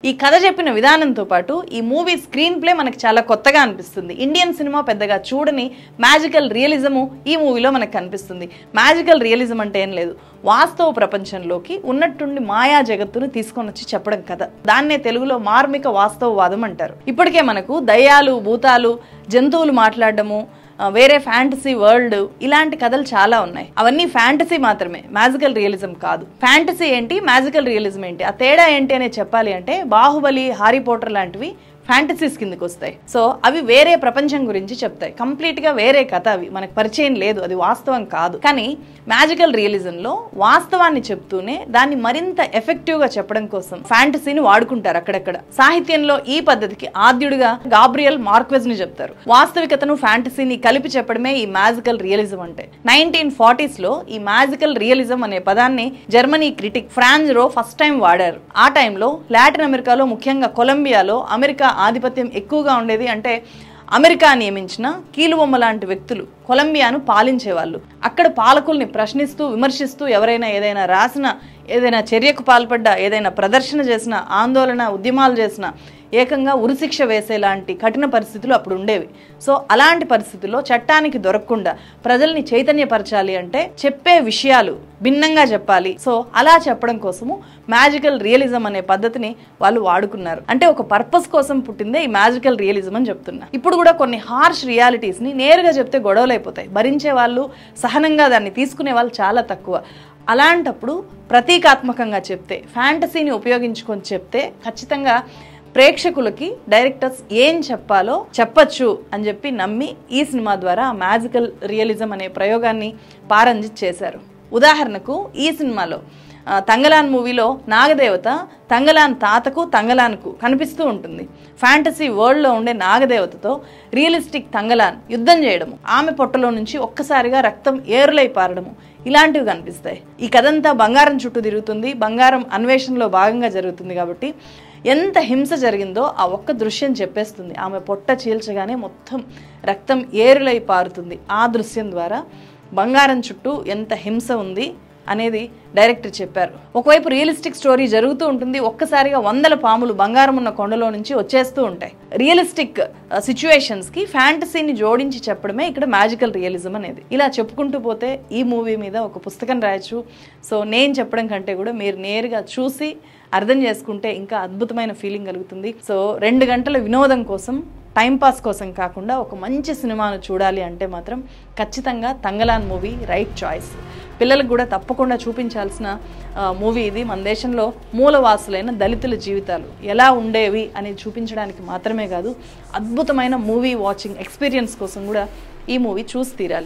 ఈ కథ చెప్పిన విధానంతో పాటు ఈ మూవీ స్క్రీన్ ప్లే మనకు చాలా కొత్తగా అనిపిస్తుంది. ఇండియన్ సినిమా పెద్దగా చూడని మ్యాజికల్ రియలిజము ఈ మూవీలో మనకు కనిపిస్తుంది. మ్యాజికల్ రియలిజం అంటే ఏం లేదు, వాస్తవ ప్రపంచంలోకి ఉన్నట్టుండి మాయా జగత్తును తీసుకొని వచ్చి చెప్పడం కథ. దాన్నే తెలుగులో మార్మిక వాస్తవవాదం అంటారు. ఇప్పటికే మనకు దయ్యాలు, భూతాలు, జంతువులు మాట్లాడడము, వేరే ఫ్యాంటసీ వరల్డ్, ఇలాంటి కథలు చాలా ఉన్నాయి. అవన్నీ ఫ్యాంటసీ మాత్రమే, మ్యాజికల్ రియలిజం కాదు. ఫ్యాంటసీ ఏంటి, మ్యాజికల్ రియలిజం ఏంటి, ఆ తేడా ఏంటి అనేది చెప్పాలి అంటే బాహుబలి, హ్యారీ పోటర్ లాంటివి ఫ్యాంటసీస్ కిందకి వస్తాయి. సో అవి వేరే ప్రపంచం గురించి చెప్తాయి, కంప్లీట్ గా వేరే కథ. అవి మనకు పరిచయం లేదు, అది వాస్తవం కాదు. కానీ మ్యాజికల్ రియలిజంలో వాస్తవాన్ని చెప్తూనే దాన్ని మరింత ఎఫెక్టివ్ గా చెప్పడం కోసం ఫ్యాంటసీని వాడుకుంటారు అక్కడక్కడ. సాహిత్యంలో ఈ పద్ధతికి ఆద్యుడిగా గాబ్రియల్ మార్క్వెజ్ ని చెప్తారు. వాస్తవికతను ఫ్యాంటసీని కలిపి చెప్పడమే ఈ మ్యాజికల్ రియలిజం అంటే. 1940s లో ఈ మ్యాజికల్ రియలిజం అనే పదాన్ని Germany critic Franz Roh first time వాడారు. ఆ టైంలో లాటిన్ అమెరికాలో, ముఖ్యంగా కొలంబియాలో అమెరికా ఆధిపత్యం ఎక్కువగా ఉండేది. అంటే అమెరికా నియమించిన కీలుబొమ్మ లాంటి వ్యక్తులు కొలంబియాను పాలించేవాళ్ళు. అక్కడ పాలకుల్ని ప్రశ్నిస్తూ, విమర్శిస్తూ ఎవరైనా ఏదైనా రాసిన, ఏదైనా చర్యకు పాల్పడ్డా, ఏదైనా ప్రదర్శన చేసిన, ఆందోళన ఉద్యమాలు చేసిన ఏకంగా ఉరిశిక్ష వేసేలాంటి కఠిన పరిస్థితులు అప్పుడు ఉండేవి. సో అలాంటి పరిస్థితుల్లో చట్టానికి దొరకకుండా ప్రజల్ని చైతన్యపరచాలి అంటే చెప్పే విషయాలు భిన్నంగా చెప్పాలి. సో అలా చెప్పడం కోసము మ్యాజికల్ రియలిజం అనే పద్ధతిని వాళ్ళు వాడుకున్నారు. అంటే ఒక పర్పస్ కోసం పుట్టిందే ఈ మ్యాజికల్ రియలిజం అని చెప్తున్నా. ఇప్పుడు కూడా కొన్ని హార్ష్ రియాలిటీస్ ని నేరుగా చెప్తే గొడవలు అయిపోతాయి. భరించే వాళ్ళు, సహనంగా దాన్ని తీసుకునే వాళ్ళు చాలా తక్కువ. అలాంటప్పుడు ప్రతీకాత్మకంగా చెప్తే, ఫ్యాంటసీని ఉపయోగించుకొని చెప్తే ఖచ్చితంగా ప్రేక్షకులకి డైరెక్టర్స్ ఏం చెప్పాలో చెప్పచ్చు అని చెప్పి నమ్మి ఈ సినిమా ద్వారా మ్యాజికల్ రియలిజం అనే ప్రయోగాన్ని పారంజిత్ చేశారు. ఉదాహరణకు ఈ సినిమాలో తంగలాన్ మూవీలో నాగదేవత తంగలాన్ తాతకు, తంగలాన్కు కనిపిస్తూ ఉంటుంది. ఫ్యాంటసీ వరల్డ్లో ఉండే నాగదేవతతో రియలిస్టిక్ తంగలాన్ యుద్ధం చేయడము, ఆమె పొట్టలో నుంచి ఒక్కసారిగా రక్తం ఏరులై పారడము, ఇలాంటివి కనిపిస్తాయి. ఈ కథంతా బంగారం చుట్టూ తిరుగుతుంది. బంగారం అన్వేషణలో భాగంగా జరుగుతుంది కాబట్టి ఎంత హింస జరిగిందో ఆ ఒక్క దృశ్యం చెప్పేస్తుంది. ఆమె పొట్ట చీల్చగానే మొత్తం రక్తం ఏరులై పారుతుంది. ఆ దృశ్యం ద్వారా బంగారం చుట్టూ ఎంత హింస ఉంది అనేది డైరెక్టర్ చెప్పారు. ఒకవైపు రియలిస్టిక్ స్టోరీ జరుగుతూ ఉంటుంది, ఒక్కసారిగా వందల పాములు బంగారం ఉన్న కొండలో నుంచి వచ్చేస్తూ ఉంటాయి. రియలిస్టిక్ సిచ్యువేషన్స్ కి ఫ్యాంటసీని జోడించి చెప్పడమే ఇక్కడ మ్యాజికల్ రియలిజం అనేది. ఇలా చెప్పుకుంటూ పోతే ఈ మూవీ మీద ఒక పుస్తకం రాయొచ్చు. సో నేను చెప్పడం కంటే కూడా మీరు నేరుగా చూసి అర్థం చేసుకుంటే ఇంకా అద్భుతమైన ఫీలింగ్ కలుగుతుంది. సో 2 గంటల వినోదం కోసం, టైంపాస్ కోసం కాకుండా ఒక మంచి సినిమాను చూడాలి అంటే మాత్రం ఖచ్చితంగా తంగలాన్ మూవీ రైట్ చాయిస్. పిల్లలకు కూడా తప్పకుండా చూపించాల్సిన మూవీ ఇది. మన దేశంలో మూలవాసులైన దళితుల జీవితాలు ఎలా ఉండేవి అనేది చూపించడానికి మాత్రమే కాదు, అద్భుతమైన మూవీ వాచింగ్ ఎక్స్పీరియన్స్ కోసం కూడా ఈ మూవీ చూసి తీరాలి.